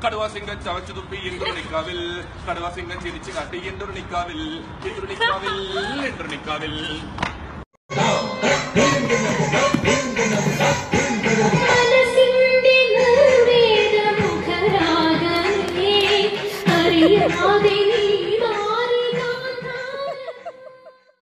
കടുവാസിംഗം ചവച്ചു തുപ്പി ഇന്ദ്രണിക്കാവിൽ കടുവാസിംഗം ചിരിച്ചു കാട്ടി ഇന്ദ്രണിക്കാവിൽ ഇന്ദ്രണിക്കാവിൽ ഇന്ദ്രണിക്കാവിൽ